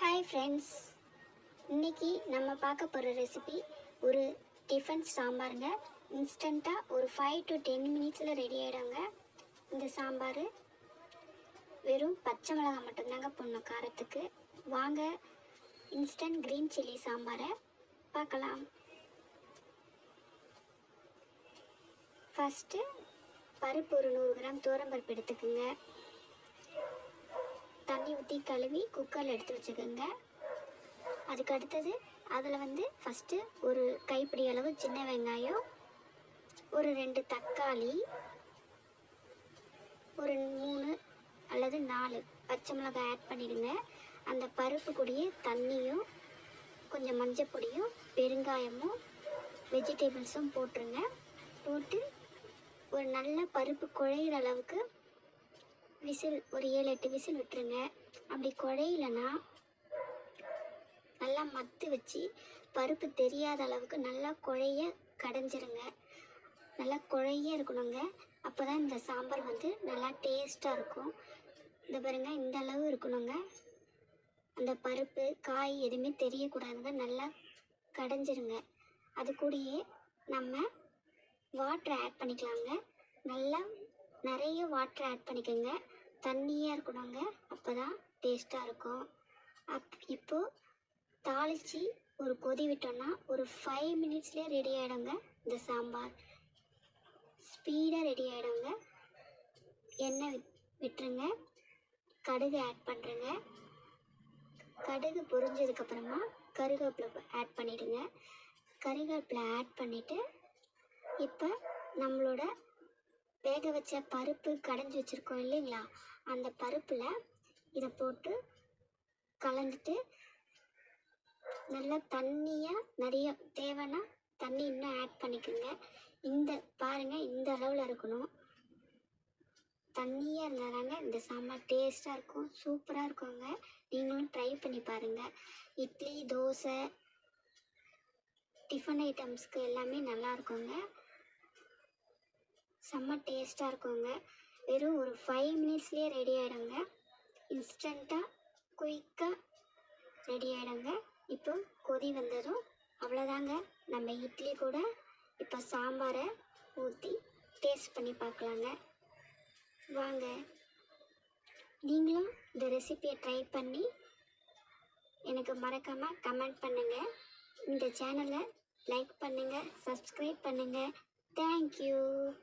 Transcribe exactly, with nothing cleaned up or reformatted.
Hi friends, இன்றைக்கி நம்ம பார்க்க போகிற ரெசிபி ஒரு டிஃபன் சாம்பாருங்க. இன்ஸ்டண்ட்டாக ஒரு ஃபைவ் டு டென் மினிட்ஸில் ரெடி ஆகிடுங்க. இந்த சாம்பார் வெறும் பச்சை மிளகாய் மட்டும்தாங்க போடணும் காரத்துக்கு. வாங்க இன்ஸ்டன்ட் க்ரீன் சில்லி சாம்பாரை பார்க்கலாம். ஃபஸ்ட்டு பருப்பு ஒரு நூறு கிராம் துவரம்பருப்பு எடுத்துக்கோங்க. தண்ணி ஊற்றி கழுவி குக்கரில் எடுத்து வச்சுக்கோங்க. அதுக்கு அடுத்தது அதில் வந்து ஃபஸ்ட்டு ஒரு கைப்பிடி அளவு சின்ன வெங்காயம், ஒரு ரெண்டு தக்காளி, ஒரு மூணு அல்லது நாலு பச்சை மிளகாய் ஆட் பண்ணிவிடுங்க. அந்த பருப்பு கூடயே தண்ணியும் கொஞ்சம் மஞ்சள் பொடியும் பெருங்காயமும் வெஜிடபிள்ஸும் போட்டுருங்க. போட்டு ஒரு நல்ல பருப்பு குழையிற அளவுக்கு விசில் ஒரு ஏழு எட்டு விசில் விட்டுருங்க. அப்படி குழையிலனா நல்லா மத்து வச்சு பருப்பு தெரியாத அளவுக்கு நல்லா குழைய கடைஞ்சிருங்க. நல்லா குழைய இருக்கணுங்க. அப்போ தான் இந்த சாம்பார் வந்து நல்லா டேஸ்ட்டாக இருக்கும். இந்த பாருங்க, இந்த அளவு இருக்கணுங்க. அந்த பருப்பு காய் எதுவுமே தெரியக்கூடாதுங்க. நல்லா கடைஞ்சிருங்க. அது கூடயே நம்ம வாட்டர் ஆட் பண்ணிக்கலாங்க. நல்லா நிறைய வாட்டர் ஆட் பண்ணிக்கோங்க. தண்ணியாக இருக்கணுங்க. அப்போ தான் டேஸ்ட்டாக இருக்கும். அப் இப்போது தாளித்து ஒரு கொதி விட்டோன்னா ஒரு ஃபைவ் மினிட்ஸ்லேயே ரெடி ஆகிடுங்க. இந்த சாம்பார் ஸ்பீடாக ரெடி ஆகிடுங்க. எண்ணெய் விட் விட்டுருங்க. கடுகு ஆட் பண்ணுறேங்க. கடுகு பொரிஞ்சதுக்கப்புறமா கருவேப்பிலை ஆட் பண்ணிவிடுங்க. கருவேப்பிலை ஆட் பண்ணிவிட்டு இப்போ நம்மளோட வேக வச்ச பருப்பு கடைஞ்சி வச்சுருக்கோம் இல்லைங்களா, அந்த பருப்பில் இதை போட்டு கலந்துட்டு நல்லா தண்ணியாக நிறைய தேவைன்னா தண்ணி இன்னும் ஆட் பண்ணிக்கோங்க. இந்த பாருங்கள், இந்த அளவில் இருக்கணும். தண்ணியாக இருந்தாதாங்க இந்த சாம்பார் டேஸ்ட்டாக இருக்கும், சூப்பராக இருக்குங்க. நீங்களும் ட்ரை பண்ணி பாருங்கள். இட்லி, தோசை, டிஃபன் ஐட்டம்ஸ்க்கு எல்லாமே நல்லா இருக்குங்க. செம்ம டேஸ்ட்டாக இருக்குங்க. வெறும் ஒரு ஃபைவ் மினிட்ஸ்லேயே ரெடி ஆகிடுங்க. இன்ஸ்டண்ட்டாக குயிக்காக ரெடி ஆகிடுங்க. இப்போ கொதி வந்ததும் அவ்வளோதாங்க. நம்ம இட்லி கூட இப்போ சாம்பாரை ஊற்றி டேஸ்ட் பண்ணி பார்க்கலாங்க. வாங்க, நீங்களும் இந்த ரெசிபியை ட்ரை பண்ணி எனக்கு மறக்காமல் கமெண்ட் பண்ணுங்கள். இந்த சேனலை லைக் பண்ணுங்கள், சப்ஸ்கிரைப் பண்ணுங்கள். தேங்க்யூ.